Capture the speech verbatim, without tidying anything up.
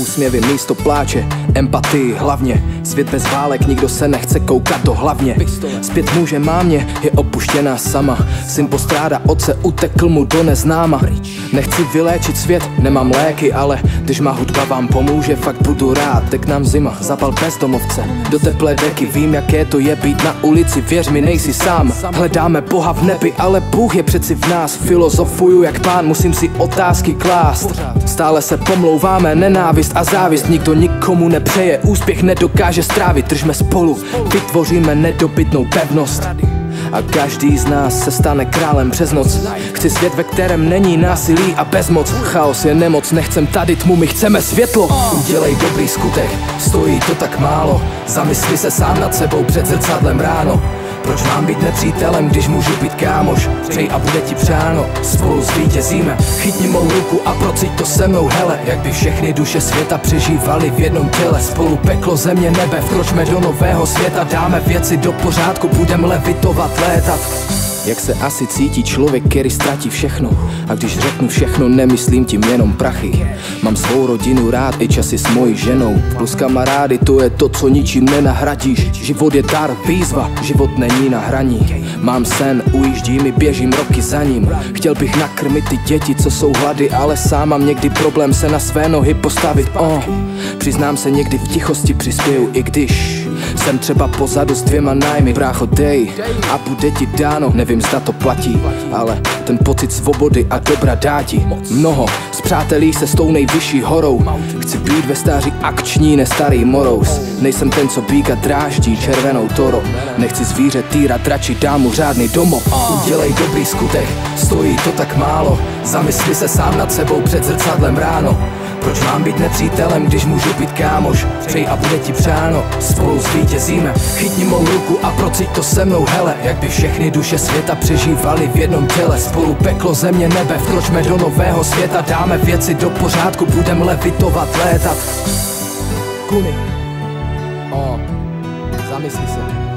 úsměvy místo pláče, empatii hlavně. Svět bez válek, nikdo se nechce koukat do hlavně. Zpět muže mámě je opuštěná sama. Syn postrádá otce, utekl mu do neznáma. Nechci vyléčit svět, nemám léky, ale když má hudba vám pomůže, fakt budu rád. Tak nám zima, zapal bezdomovce do teplé deky. Vím, jaké to je být na ulici, věř mi, nejsi sám. Hledáme Boha v nebi, ale Bůh je přeci v nás. Filozofuju jak pán, musím si otázky klást. Stále se pomlouváme, nenávist a závist. Nikdo nikomu nepřeje, úspěch nedokáže strávit. Držme spolu, vytvoříme nedobytnou pevnost. A každý z nás se stane králem přes noc. Chci svět, ve kterém není násilí a bezmoc. Chaos je nemoc, nechcem tady tmu, my chceme světlo. Udělej dobrý skutek, stojí to tak málo. Zamysli se sám nad sebou před zrcadlem ráno. Proč mám být nepřítelem, když můžu být kámoš? Přej a bude ti přáno, spolu zvítězíme. Chytni mou ruku a procít to se mnou, hele. Jak by všechny duše světa přežívaly v jednom těle. Spolu peklo, země, nebe, vkročme do nového světa. Dáme věci do pořádku, budem levitovat, létat. Jak se asi cítí člověk, který ztratí všechno. A když řeknu všechno, nemyslím tím jenom prachy. Mám svou rodinu rád i časy s mojí ženou. Plus kamarády, to je to, co ničím nenahradíš. Život je dar, výzva, život není na hraní. Mám sen, ujíždí mi, běžím roky za ním. Chtěl bych nakrmit ty děti, co jsou hlady, ale sám mám někdy problém se na své nohy postavit. Oh, přiznám se, někdy v tichosti přispěju, i když jsem třeba pozadu s dvěma nájmy. Brácho, dej a bude ti dáno. Nevím, zda to platí, ale ten pocit svobody a dobra dá ti mnoho. Spřátelí se s tou nejvyšší horou. Chci být ve stáří akční, ne starý morous. Nejsem ten, co býka dráždí červenou toro. Nechci zvíře týrat, radši dám mu řádný domov. Udělej dobrý skutek, stojí to tak málo. Zamysli se sám nad sebou před zrcadlem ráno. Proč mám být nepřítelem, když můžu být kámoš? Přej a bude ti přáno, spolu zvítězíme. Chytni mou ruku a procít to se mnou, hele. Jak by všechny duše světa přežívaly v jednom těle. Spolu peklo, země, nebe, vkročme do nového světa. Dáme věci do pořádku, budem levitovat, létat. Kuny, oh, zamysli se.